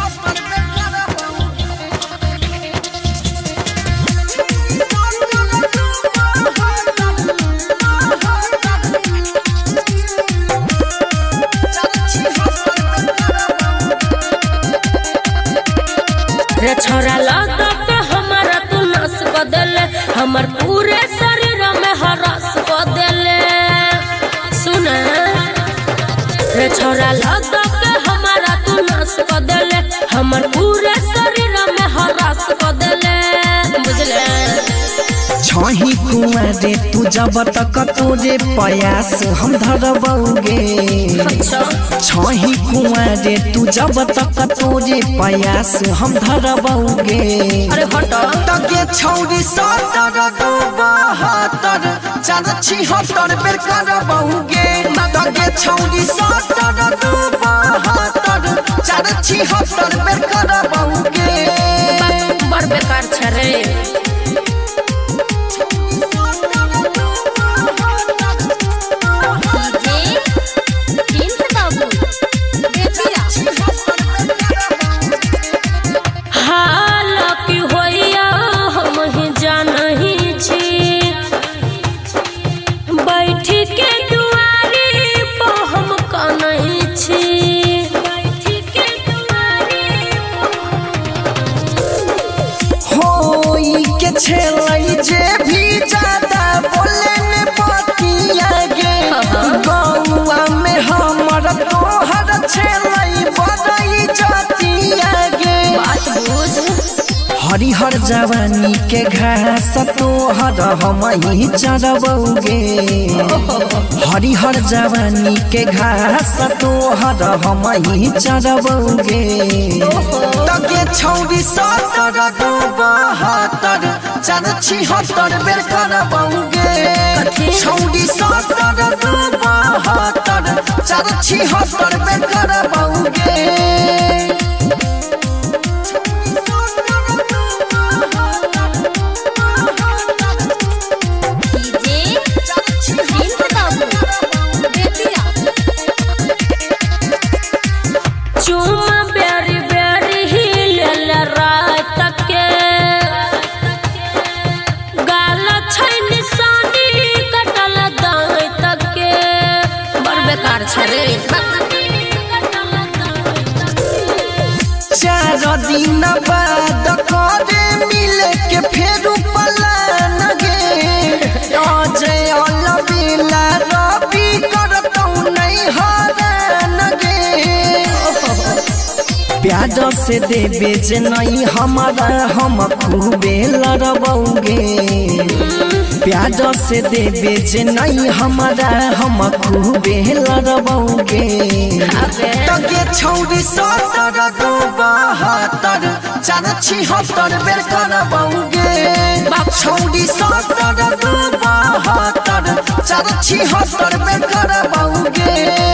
रे छोरा लगा के हमारा तू नस बदले हमर पूरे शरीर में हरस बदले सुन रे छोरा लगा के हमारा तू नस बदले हमर पूरे शरीर में हरस बदले बुझले छही कुआरे तू जब तक तोरे प्रयास हम धरबौगे छही कुआरे तू जब तक तोरे प्रयास हम धरबौगे अरे हट तके छौरी 70 72 476 बेर करबौगे तके छौरी 70 72 476 बेर करबौगे बड़ बेकार छ रे छेलाई जे भी ज्यादा बोले ने पतिया गे गौवा में हमर तोहर छेलाई बड़ई जातिया गे बात बुझ हरिहर जवानी के घास तोहर हम ही चरबौगे हरिहर जवानी के घास तोहर हम ही चरबौगे तके छौरी 70 72 476 बेर करबौगे छौरी 70 72 476 बेर करबौगे चार दिन बाद करे मिले के फेरू पलान गे अजय अलबेला रवि करतौ नहीं हरान गे प्यार से देवे जे नहीं हमारा हम खूबे लड़बौगे प्यार से देवे जे नहीं हमारा हम खूबे लड़बौगे तके छौरी 70 72 476 बेर करबौगे छौरी 70 72 476 बेर करबौगे।